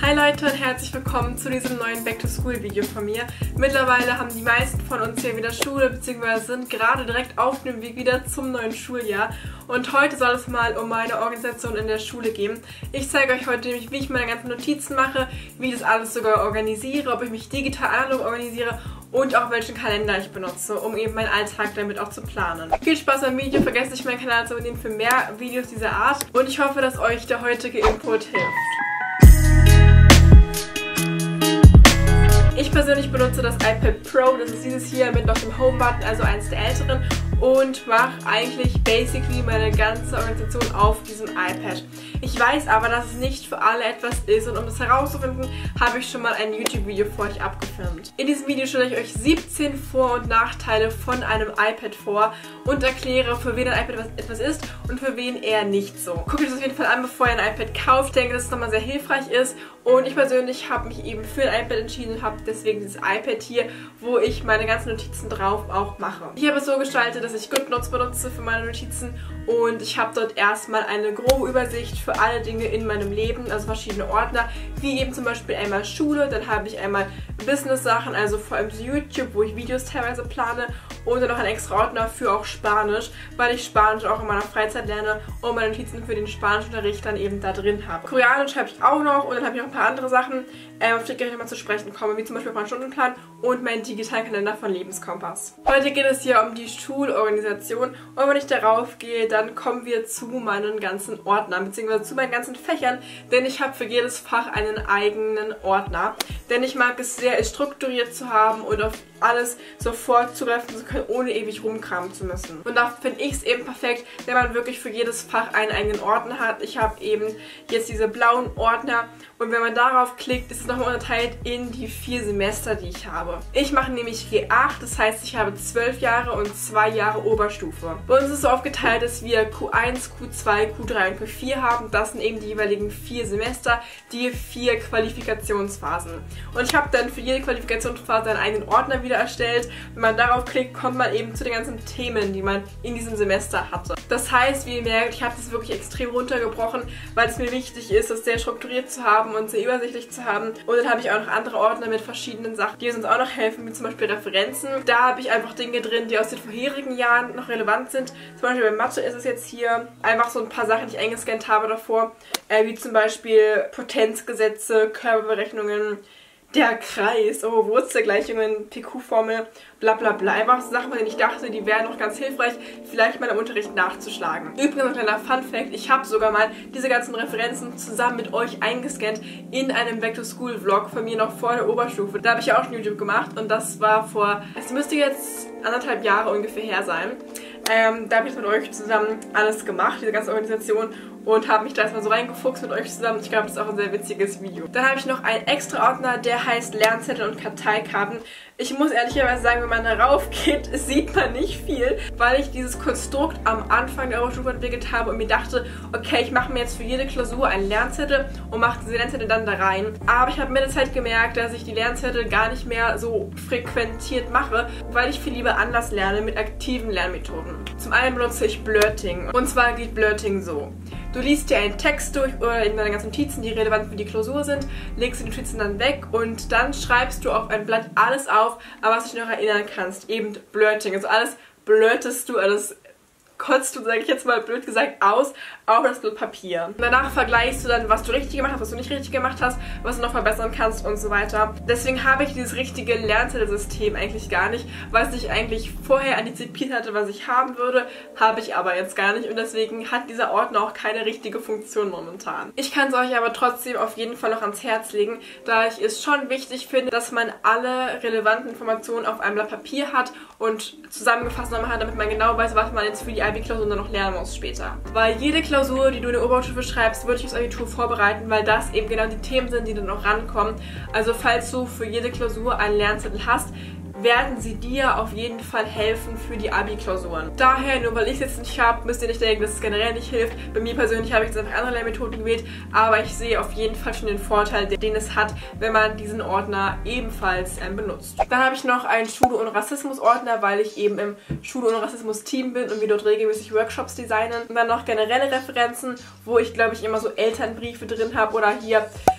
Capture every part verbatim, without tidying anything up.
Hi Leute und herzlich willkommen zu diesem neuen Back-to-School-Video von mir. Mittlerweile haben die meisten von uns hier wieder Schule, beziehungsweise sind gerade direkt auf dem Weg wieder zum neuen Schuljahr. Und heute soll es mal um meine Organisation in der Schule gehen. Ich zeige euch heute nämlich, wie ich meine ganzen Notizen mache, wie ich das alles sogar organisiere, ob ich mich digital analog organisiere und auch welchen Kalender ich benutze, um eben meinen Alltag damit auch zu planen. Viel Spaß beim Video, vergesst nicht meinen Kanal zu abonnieren für mehr Videos dieser Art und ich hoffe, dass euch der heutige Input hilft. Ich persönlich benutze das iPad Pro, das ist dieses hier mit noch dem Home-Button, also eins der älteren, und mache eigentlich basically meine ganze Organisation auf diesem iPad. Ich weiß aber, dass es nicht für alle etwas ist und um das herauszufinden, habe ich schon mal ein YouTube-Video für euch abgefilmt. In diesem Video stelle ich euch siebzehn Vor- und Nachteile von einem iPad vor und erkläre, für wen ein iPad etwas ist und für wen eher nicht so. Guckt euch das auf jeden Fall an, bevor ihr ein iPad kauft. Ich denke, dass es nochmal sehr hilfreich ist und ich persönlich habe mich eben für ein iPad entschieden und habe deswegen dieses iPad hier, wo ich meine ganzen Notizen drauf auch mache. Ich habe es so gestaltet, dass ich GoodNotes benutze für meine Notizen und ich habe dort erstmal eine grobe Übersicht für alle Dinge in meinem Leben, also verschiedene Ordner, wie eben zum Beispiel einmal Schule, dann habe ich einmal Business-Sachen, also vor allem YouTube, wo ich Videos teilweise plane und dann noch ein extra Ordner für auch Spanisch, weil ich Spanisch auch in meiner Freizeit lerne und meine Notizen für den Spanischunterricht dann eben da drin habe. Koreanisch habe ich auch noch und dann habe ich noch ein paar andere Sachen, äh, auf die ich gleich nochmal zu sprechen komme, wie zum Beispiel meinen Stundenplan und meinen digitalen Kalender von Lebenskompass. Heute geht es hier um die Schulorganisation und wenn ich darauf gehe, dann kommen wir zu meinen ganzen Ordnern, beziehungsweise zu meinen ganzen Fächern, denn ich habe für jedes Fach einen eigenen Ordner. Denn ich mag es sehr, es strukturiert zu haben und auf alles sofort zugreifen zu können, ohne ewig rumkramen zu müssen. Und da finde ich es eben perfekt, wenn man wirklich für jedes Fach einen eigenen Ordner hat. Ich habe eben jetzt diese blauen Ordner und wenn man darauf klickt, ist es nochmal unterteilt in die vier Semester, die ich habe. Ich mache nämlich G acht, das heißt, ich habe zwölf Jahre und zwei Jahre Oberstufe. Bei uns ist es so aufgeteilt, dass wir Q eins, Q zwei, Q drei und Q vier haben. Das sind eben die jeweiligen vier Semester, die vier Qualifikationsphasen. Und ich habe dann für jede Qualifikationsphase einen eigenen Ordner wieder erstellt. Wenn man darauf klickt, kommt man eben zu den ganzen Themen, die man in diesem Semester hatte. Das heißt, wie ihr merkt, ich habe das wirklich extrem runtergebrochen, weil es mir wichtig ist, das sehr strukturiert zu haben und sehr übersichtlich zu haben. Und dann habe ich auch noch andere Ordner mit verschiedenen Sachen, die uns auch noch helfen, wie zum Beispiel Referenzen. Da habe ich einfach Dinge drin, die aus den vorherigen Jahren noch relevant sind. Zum Beispiel bei Mathe ist es jetzt hier einfach so ein paar Sachen, die ich eingescannt habe davor, äh, wie zum Beispiel Potenzgesetze, Körperberechnungen, der Kreis, oh, Wurzelgleichungen, P Q-Formel, bla bla bla. Einfach so Sachen, von denen ich dachte, die wären noch ganz hilfreich, vielleicht mal im Unterricht nachzuschlagen. Übrigens ein kleiner Fun-Fact, ich habe sogar mal diese ganzen Referenzen zusammen mit euch eingescannt in einem Back-to-School-Vlog von mir noch vor der Oberstufe. Da habe ich ja auch schon YouTube gemacht und das war vor, es müsste jetzt anderthalb Jahre ungefähr her sein. Ähm, da habe ich jetzt mit euch zusammen alles gemacht, diese ganze Organisation, und habe mich da erstmal so reingefuchst mit euch zusammen. Ich glaube, das ist auch ein sehr witziges Video. Dann habe ich noch einen extra Ordner, der heißt Lernzettel und Karteikarten. Ich muss ehrlicherweise sagen, wenn man darauf geht, sieht man nicht viel, weil ich dieses Konstrukt am Anfang der Oberstufe entwickelt habe und mir dachte, okay, ich mache mir jetzt für jede Klausur einen Lernzettel und mache diese Lernzettel dann da rein. Aber ich habe mit der Zeit gemerkt, dass ich die Lernzettel gar nicht mehr so frequentiert mache, weil ich viel lieber anders lerne mit aktiven Lernmethoden. Zum einen benutze ich Blurting. Und zwar geht Blurting so. Du liest dir einen Text durch oder in deine ganzen Notizen, die relevant für die Klausur sind, legst die Notizen dann weg und dann schreibst du auf ein Blatt alles auf, an was du dich noch erinnern kannst. Eben Blurting. Also alles blurtest du, alles kotzt du, sage ich jetzt mal blöd gesagt, aus auf das Blatt Papier. Und danach vergleichst du dann, was du richtig gemacht hast, was du nicht richtig gemacht hast, was du noch verbessern kannst und so weiter. Deswegen habe ich dieses richtige Lernzettelsystem eigentlich gar nicht, was ich eigentlich vorher antizipiert hatte, was ich haben würde, habe ich aber jetzt gar nicht und deswegen hat dieser Ordner auch keine richtige Funktion momentan. Ich kann es euch aber trotzdem auf jeden Fall noch ans Herz legen, da ich es schon wichtig finde, dass man alle relevanten Informationen auf einem Blatt Papier hat und zusammengefasst nochmal hat, damit man genau weiß, was man jetzt für die I B-Klausur dann noch lernen muss später. Weil jede Klausur, die du in der Oberstufe schreibst, würde ich aufs Abitur vorbereiten, weil das eben genau die Themen sind, die dann noch rankommen. Also falls du für jede Klausur einen Lernzettel hast, werden sie dir auf jeden Fall helfen für die Abi-Klausuren. Daher, nur weil ich es jetzt nicht habe, müsst ihr nicht denken, dass es generell nicht hilft. Bei mir persönlich habe ich jetzt einfach andere Lernmethoden gewählt, aber ich sehe auf jeden Fall schon den Vorteil, den es hat, wenn man diesen Ordner ebenfalls ähm, benutzt. Dann habe ich noch einen Schule- und Rassismus-Ordner, weil ich eben im Schule- und Rassismus-Team bin und wir dort regelmäßig Workshops designen. Und dann noch generelle Referenzen, wo ich, glaube ich, immer so Elternbriefe drin habe oder hier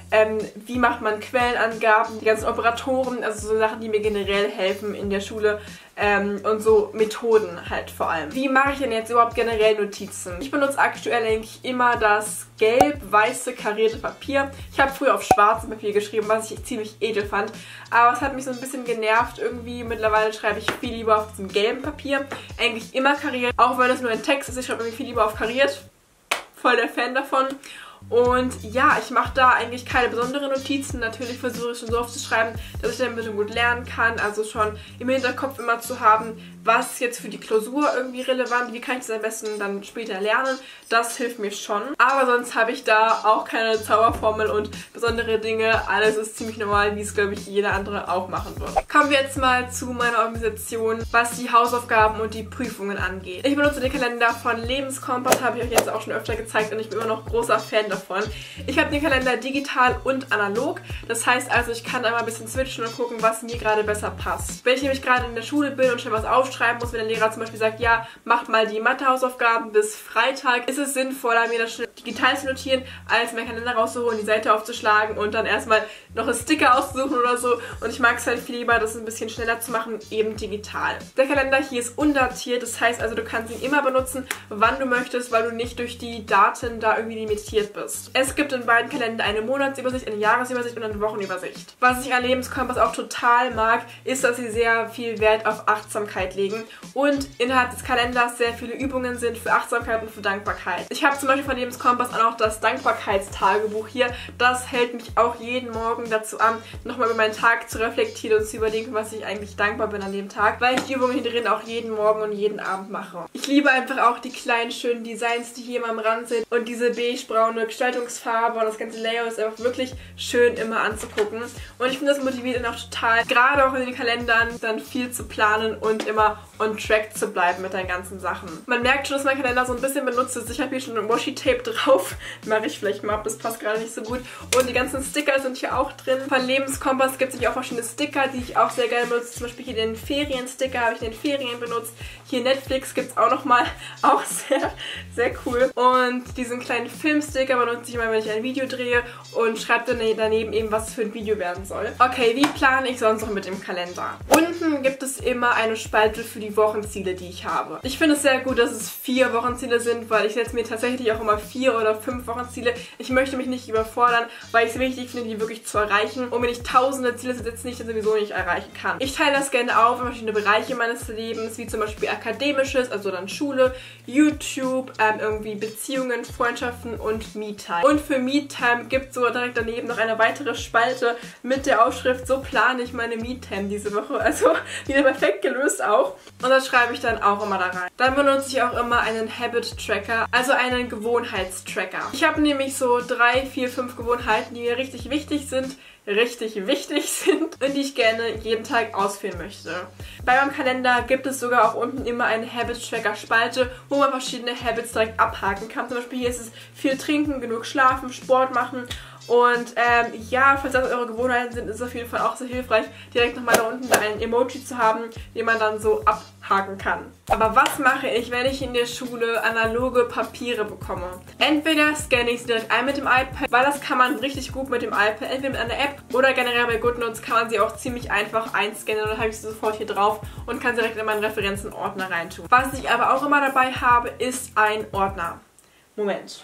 ähm, wie macht man Quellenangaben, die ganzen Operatoren, also so Sachen, die mir generell helfen in der Schule. Ähm, und so Methoden halt vor allem. Wie mache ich denn jetzt überhaupt generell Notizen? Ich benutze aktuell eigentlich immer das gelb-weiße karierte Papier. Ich habe früher auf schwarzem Papier geschrieben, was ich ziemlich edel fand. Aber es hat mich so ein bisschen genervt irgendwie. Mittlerweile schreibe ich viel lieber auf diesem gelben Papier. Eigentlich immer kariert, auch wenn es nur ein Text ist. Ich schreibe irgendwie viel lieber auf kariert. Voll der Fan davon. Und ja, ich mache da eigentlich keine besonderen Notizen. Natürlich versuche ich schon so oft zu schreiben, dass ich dann bitte gut lernen kann. Also schon im Hinterkopf immer zu haben, was ist jetzt für die Klausur irgendwie relevant, wie kann ich das am besten dann später lernen. Das hilft mir schon. Aber sonst habe ich da auch keine Zauberformel und besondere Dinge. Alles ist ziemlich normal, wie es, glaube ich, jeder andere auch machen wird. Kommen wir jetzt mal zu meiner Organisation, was die Hausaufgaben und die Prüfungen angeht. Ich benutze den Kalender von Lebenskompass, habe ich euch jetzt auch schon öfter gezeigt und ich bin immer noch großer Fan davon. Ich habe den Kalender digital und analog. Das heißt also, ich kann einmal ein bisschen switchen und gucken, was mir gerade besser passt. Wenn ich nämlich gerade in der Schule bin und schon was aufschreiben muss, wenn der Lehrer zum Beispiel sagt, ja, macht mal die Mathehausaufgaben bis Freitag, ist es sinnvoller, mir das schnell digital zu notieren, als meinen Kalender rauszuholen, die Seite aufzuschlagen und dann erstmal noch einen Sticker auszusuchen oder so. Und ich mag es halt viel lieber, das ein bisschen schneller zu machen, eben digital. Der Kalender hier ist undatiert, das heißt also, du kannst ihn immer benutzen, wann du möchtest, weil du nicht durch die Daten da irgendwie limitiert bist. Es gibt in beiden Kalendern eine Monatsübersicht, eine Jahresübersicht und eine Wochenübersicht. Was ich an Lebenskompass auch total mag, ist, dass sie sehr viel Wert auf Achtsamkeit legen und innerhalb des Kalenders sehr viele Übungen sind für Achtsamkeit und für Dankbarkeit. Ich habe zum Beispiel von Lebenskompass auch noch das Dankbarkeitstagebuch hier. Das hält mich auch jeden Morgen dazu an, nochmal über meinen Tag zu reflektieren und zu überlegen, was ich eigentlich dankbar bin an dem Tag, weil ich die Übungen hier drin auch jeden Morgen und jeden Abend mache. Ich liebe einfach auch die kleinen, schönen Designs, die hier immer am Rand sind und diese beige-braune Gestaltungsfarbe und das ganze Layout ist einfach wirklich schön immer anzugucken. Und ich finde, das motiviert ihn auch total, gerade auch in den Kalendern, dann viel zu planen und immer on track zu bleiben mit den ganzen Sachen. Man merkt schon, dass mein Kalender so ein bisschen benutzt ist. Ich habe hier schon ein Washi-Tape drauf. Mache ich vielleicht mal ab, das passt gerade nicht so gut. Und die ganzen Sticker sind hier auch drin. Von Lebenskompass gibt es hier auch verschiedene Sticker, die ich auch sehr gerne benutze. Zum Beispiel hier den Ferien-Sticker habe ich in den Ferien benutzt. Hier Netflix gibt es auch nochmal, auch sehr, sehr cool. Und diesen kleinen Filmsticker benutze ich immer, wenn ich ein Video drehe und schreibe dann daneben eben, was es für ein Video werden soll. Okay, wie plane ich sonst noch mit dem Kalender? Unten gibt es immer eine Spalte für die Wochenziele, die ich habe. Ich finde es sehr gut, dass es vier Wochenziele sind, weil ich setze mir tatsächlich auch immer vier oder fünf Wochenziele. Ich möchte mich nicht überfordern, weil ich es wichtig finde, die wirklich zu erreichen. Und wenn ich tausende Ziele setze, die ich dann sowieso nicht erreichen kann. Ich teile das gerne auf in verschiedene Bereiche meines Lebens, wie zum Beispiel akademisches, also dann Schule, YouTube, ähm, irgendwie Beziehungen, Freundschaften und Me-Time. Und für Me-Time gibt es sogar direkt daneben noch eine weitere Spalte mit der Aufschrift, so plane ich meine Me-Time diese Woche. Also wieder perfekt gelöst auch. Und das schreibe ich dann auch immer da rein. Dann benutze ich auch immer einen Habit-Tracker, also einen Gewohnheitstracker. Ich habe nämlich so drei, vier, fünf Gewohnheiten, die mir richtig wichtig sind, richtig wichtig sind und die ich gerne jeden Tag ausführen möchte. Bei meinem Kalender gibt es sogar auch unten immer eine Habit-Tracker-Spalte, wo man verschiedene Habits direkt abhaken kann. Zum Beispiel hier ist es viel trinken, genug schlafen, Sport machen. Und ähm, ja, falls das eure Gewohnheiten sind, ist es auf jeden Fall auch sehr hilfreich, direkt nochmal da unten ein Emoji zu haben, den man dann so abhaken kann. Aber was mache ich, wenn ich in der Schule analoge Papiere bekomme? Entweder scanne ich sie direkt ein mit dem iPad, weil das kann man richtig gut mit dem iPad, entweder mit einer App oder generell bei GoodNotes kann man sie auch ziemlich einfach einscannen und dann habe ich sie sofort hier drauf und kann sie direkt in meinen Referenzenordner reintun. Was ich aber auch immer dabei habe, ist ein Ordner. Moment.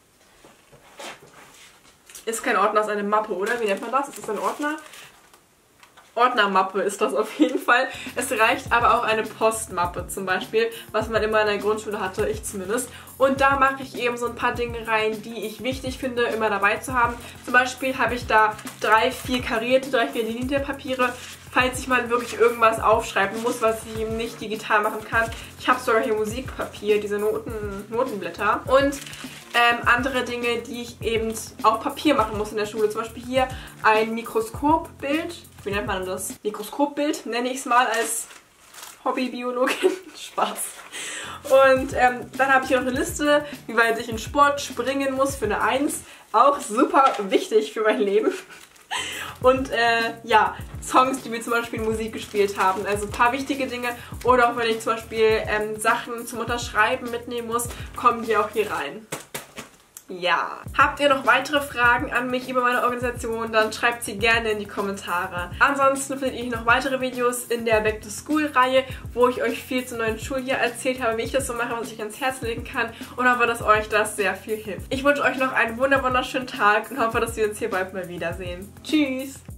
Ist kein Ordner, ist eine Mappe, oder? Wie nennt man das? Ist das ein Ordner? Ordnermappe ist das auf jeden Fall. Es reicht aber auch eine Postmappe zum Beispiel, was man immer in der Grundschule hatte, ich zumindest. Und da mache ich eben so ein paar Dinge rein, die ich wichtig finde, immer dabei zu haben. Zum Beispiel habe ich da drei, vier karierte, drei, vier linierte Papiere, falls ich mal wirklich irgendwas aufschreiben muss, was ich eben nicht digital machen kann. Ich habe sogar hier Musikpapier, diese Noten, Notenblätter. Und ähm, andere Dinge, die ich eben auf Papier machen muss in der Schule. Zum Beispiel hier ein Mikroskopbild. Wie nennt man das? Mikroskopbild nenne ich es mal als Hobbybiologin. Spaß. Und ähm, dann habe ich hier noch eine Liste, wie weit ich in Sport springen muss für eine eins. Auch super wichtig für mein Leben. Und äh, ja, Songs, die wir zum Beispiel in Musik gespielt haben. Also ein paar wichtige Dinge. Oder auch wenn ich zum Beispiel ähm, Sachen zum Unterschreiben mitnehmen muss, kommen die auch hier rein. Ja. Habt ihr noch weitere Fragen an mich über meine Organisation, dann schreibt sie gerne in die Kommentare. Ansonsten findet ihr noch weitere Videos in der Back-to-School-Reihe, wo ich euch viel zum neuen Schuljahr erzählt habe, wie ich das so mache, was ich ans Herz legen kann und hoffe, dass euch das sehr viel hilft. Ich wünsche euch noch einen wunderschönen Tag und hoffe, dass wir uns hier bald mal wiedersehen. Tschüss!